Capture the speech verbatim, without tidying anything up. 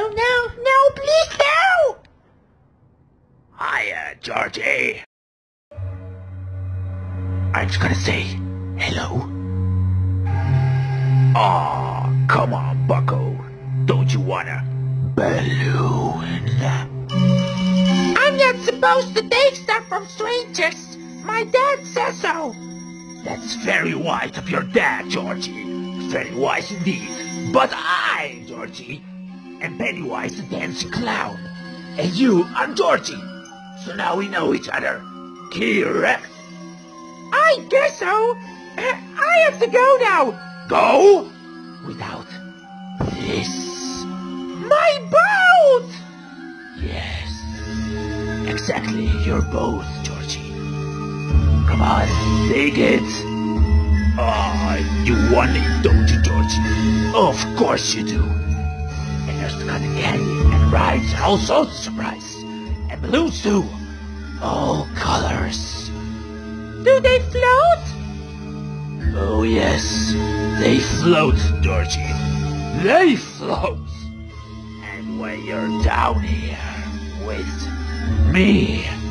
no, no, no, please, no! Hiya, Georgie. I'm just gonna say hello. Aw, oh, come on, bucko. Don't you wanna balloon? I'm not supposed to take stuff from strangers. My dad says so. That's very wise of your dad, Georgie. Very wise indeed. But I, Georgie, am Pennywise the dancing clown. And you are Georgie. So now we know each other. Correct? I guess so. Uh, I have to go now. Go? Without this. My boat! Yes. Exactly, your boat, Georgie. Come on, take it. Ah, oh, you want it, don't you, Georgie? Of course you do. And there's cotton candy and rides and all sorts of surprises. And balloons too. All colors. Do they float? Oh yes, they float, Georgie. They float. And when you're down here with me,